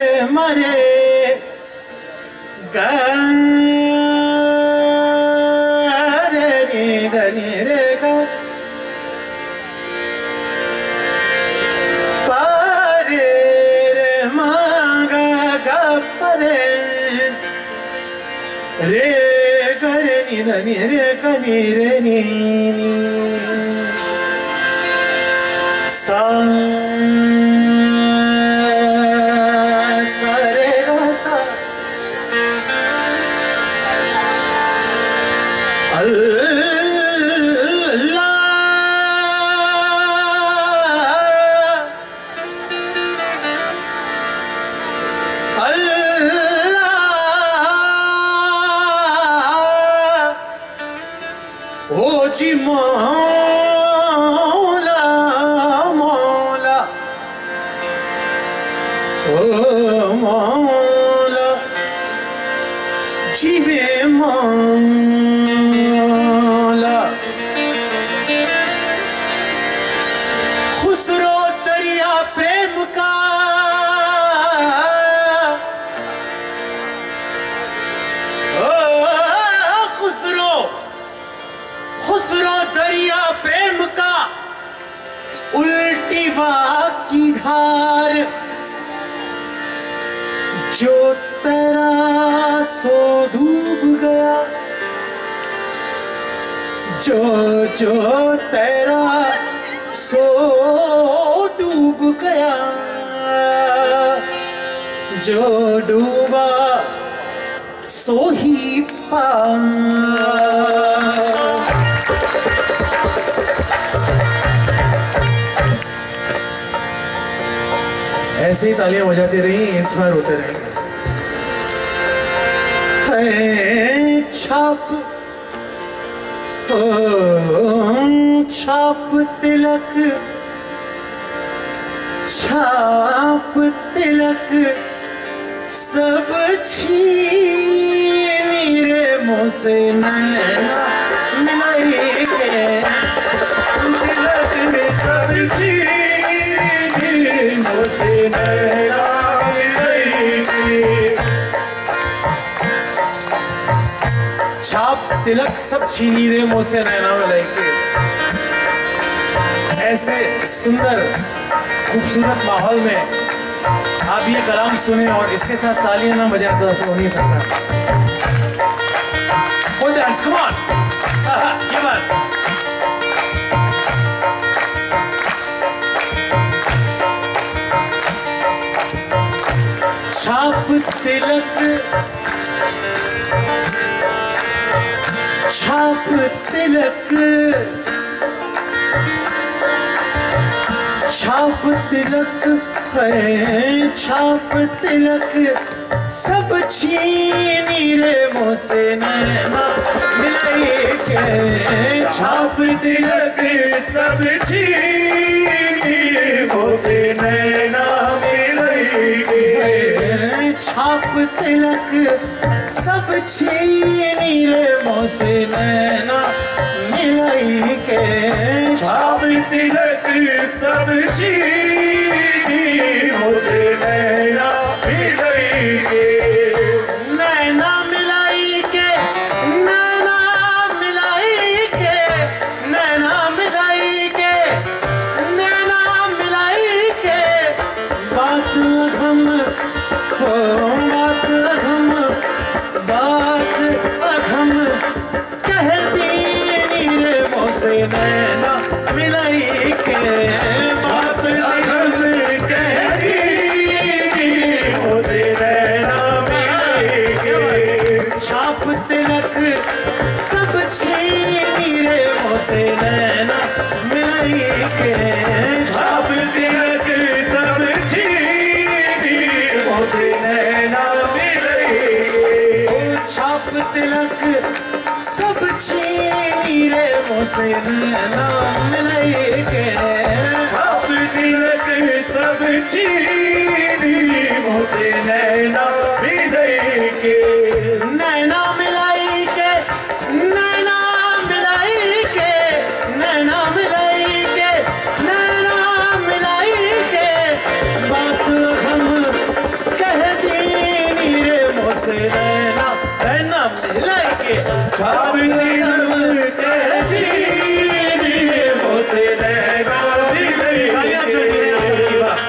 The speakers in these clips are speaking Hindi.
मरे रे नी धनी रे ग पारे रे मांगा गा परे रे करे नी धनी रे कनी रे नी सा जी मौला मौला ओ मौला जीवे मौला खुसरो दरिया प्रेम का खुसरो दरिया प्रेम का उल्टी वाह की धार जो तेरा सो डूब गया जो जो तेरा सो डूब गया जो डूबा सो ही पार। ऐसे ही तालियां बजाते रहिए, इंस्पायर होते रहेंगे। छाप ओ छाप तिलक छाप तिलक सब छीनी रे मुँह से नैना मिलाई के तिलक में सब छीनी मुँह से नैना मिलाई के। छाप तिलक सब छीनी रे मुँह से नैना मिलाई के। ऐसे सुंदर खूबसूरत माहौल में आप ये कलाम सुने और इसके साथ तालियां ना बजाएं तो ऐसा हो नहीं सकता। Full dance, come on! ये बात। छाप तिलक छाप तिलक छाप तिलक छाप तिलक सब छीनी रे मुँह से नैना मिलाई के। छाप तिलक सब छीनी मुँह से नैना मिलाई के। छाप तिलक सब छीनी रे मुँह से नैना मिलाई के। छाप तिलक सब छीनी मुझे नैना मिलाई के। नैना मिलाई के नैना मिलाई के नैना मिलाई के नैना मिलाई के। बात हम बात हम बात हम कहती रे मुँह से नैना मिलाई के। बात हम कहती मुँह से नैना मिलाई के। छाप तिलक सब छीनी रे मुँह से नैना मिलाई के। छाप तिलक सब छीनी मुँह से नैना मिलाई के। छाप तिलक सब छीनी रे मुँह से नैना मिलाई के। छाप तिलक सब छीनी मुँह से नैना मिलाई के। नैना मिलाई के नैना मिलाई के नैना मिलाई के नैना मिलाई के। बात हम कह लाइके छाबी नमन के दीदी मोसे नैना मिलाई तालियां चलती रहे सबकी बात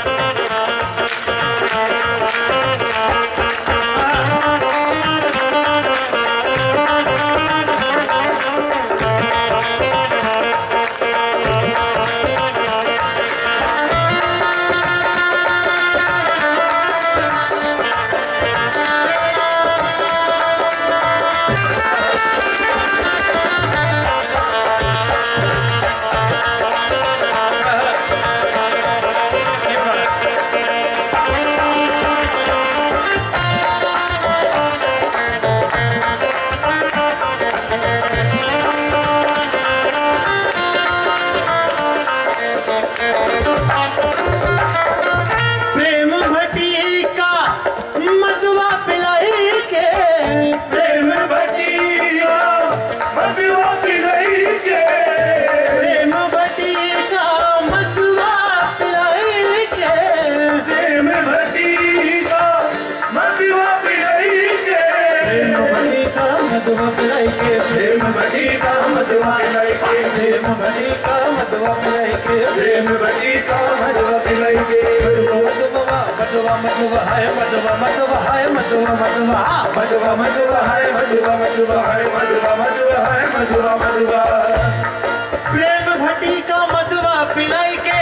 मधुआ पिलाई के प्रेम बड़ी का मधुआ पिलाई के प्रेम बड़ी का मधुआ पिलाई के प्रेम बड़ी का मधुआ पिलाई के मधुआ मधुआ मधुआ हाय मधुआ मधुआ हाय मधुआ मधुआ मधुआ मधुआ हाय मधुआ मधुआ हाय मधुआ मधुआ हाय मधुआ मधुआ प्रेम भटी का मधुआ पिलाई के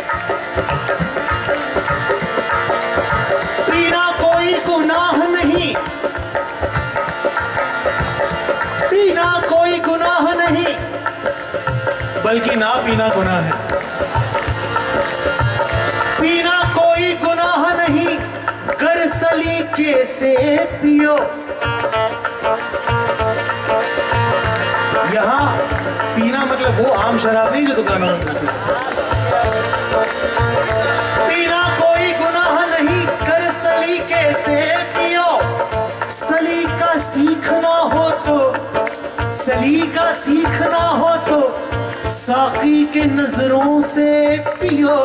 पीना कोई गुनाह नहीं पीना कोई गुनाह नहीं बल्कि ना पीना गुनाह है पीना कोई गुनाह नहीं कर सलीके से पियो यहाँ पीना मतलब वो आम शराब नहीं जो दुकानों में मिलती पीना कोई गुनाह नहीं कर सलीके से पियो सलीका सीखना हो तो सलीका सीखना हो तो साकी के नजरों से पियो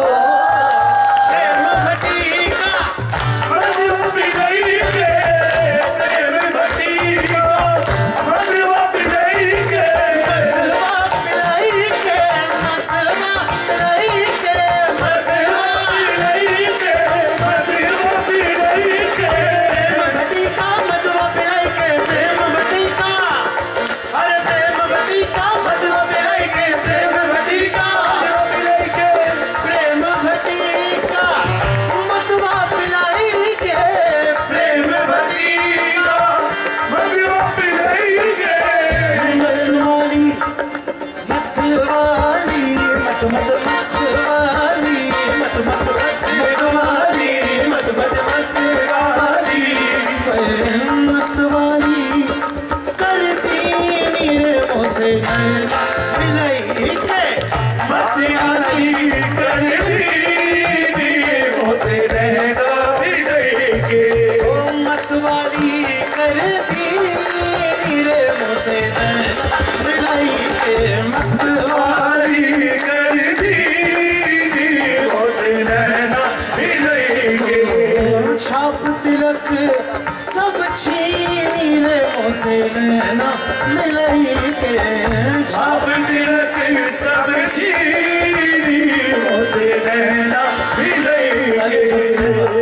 सब छीन मोसे नैना मिलाई के छाप तिलक सब छीन मोसे नैना मिलाई के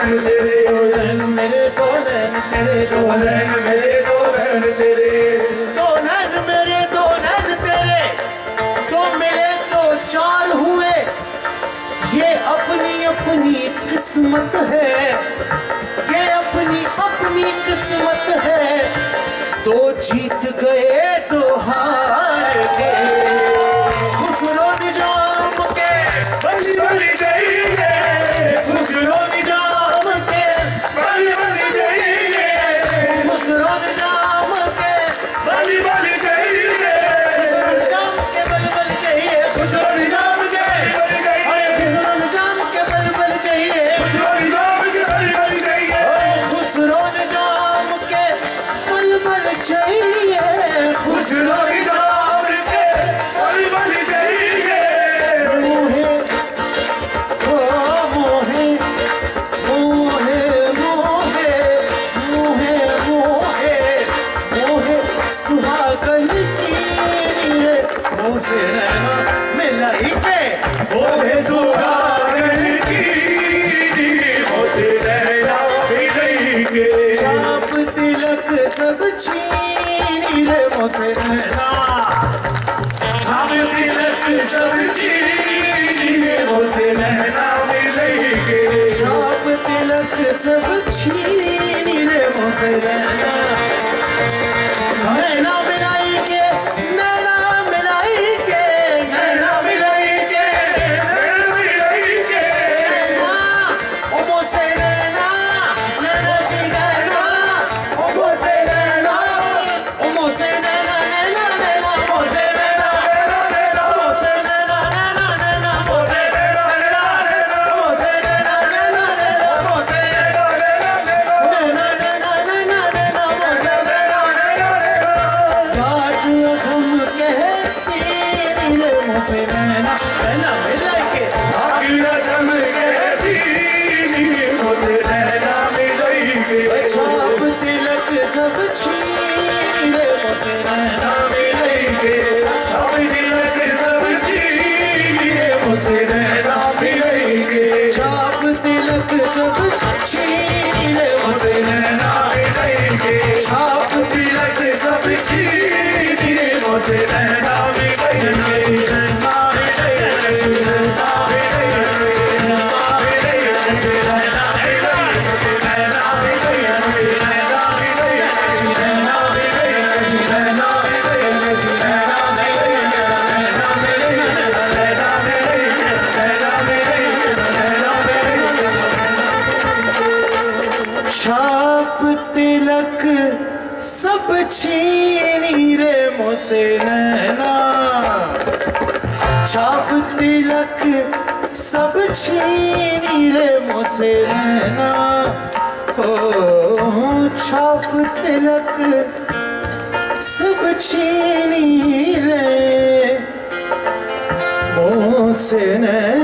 किस्मत है, ये अपनी अपनी किस्मत है। दो जीत गए दो हार गए। खुसरो निजाम के बली बली गई है, खुसरो निजाम के बली बली गई है, खुसरो निजाम के बली बली गई है, खुसरो निजाम के बली बली गई है, खुसरो निजाम के बली गई है, खुसरो निजाम के बली बली गई है, खुसरो निजाम के बली बली गई है, खुसरो निजाम के बल बल चाहिए, खुसरो निजाम के बल बल चाहिए। मोहे ओ मोहे मोहे मोहे मोहे मोहे मोहे सुहागन की रे मोसे नैना मिलाई के, मोहे सुहागन की मोसे नैना मिलाई के। चाप तिलक सब छीनी रे मोसे नैना, चाप तिलक सब छीनी रे मोसे नैना मिलाई के, चाप तिलक सब छीनी रे मोसे नैना। नैना मिलाई के, नैना मिलाई के, नैना मिलाई के, नैना मिलाई के, नैना ओ मोसे नैना, नैना जी नैना ओ मोसे नैना, ओ मोसे नैना नैना नैना मोसे नैना नैना मोसे नैना नैना नैना मोसे नैना नैना मोसे नैना नैना नैना मोसे नैना नैना नैना नैना नैना मोसे नैना नैना। रात अधम कहती रे मोसे नैना, नैना मिलाई के, रात अधम कहती मोसे नैना मिलाई के। चाप तिलक सब छीनी रे मोसे नैना मिलाई के, चाप तिलक सब छीनी रे मोसे नैना मिलाई के, चाप तिलक सब छीनी रे मोसे नैना मिलाई के, चाप तिलक सब छीनी रे मोसे नैना मिलाई के। नैना मिलाई के, नैना मिलाई के, नैना मिलाई के, नैना मिलाई के, नैना मिलाई के, नैना मिलाई के, नैना मिलाई के, नैना मिलाई के, नैना मिलाई के, नैना मिलाई के, नैना मिलाई के, नैना मिलाई के, नैना मिलाई के। छाप तिलक सब छीनी रे मोसे नैना, छाप तिलक सब छीनी रे मोसे नैना। ओ छाप तिलक सब छीनी रे मोसे नैना।